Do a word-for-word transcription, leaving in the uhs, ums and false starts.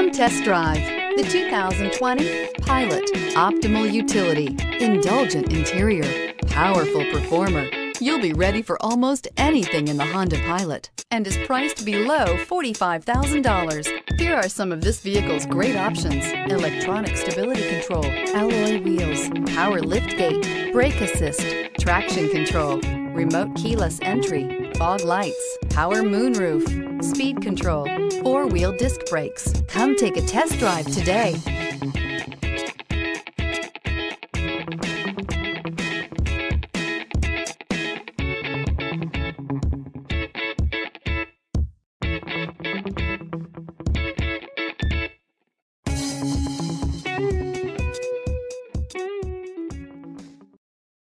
Come test drive the two thousand twenty Pilot. Optimal utility, indulgent interior, powerful performer. You'll be ready for almost anything in the Honda Pilot and is priced below forty-five thousand dollars. Here are some of this vehicle's great options: electronic stability control, alloy wheels, power liftgate, brake assist, traction control, remote keyless entry, fog lights, power moonroof, speed control, four-wheel disc brakes. Come take a test drive today.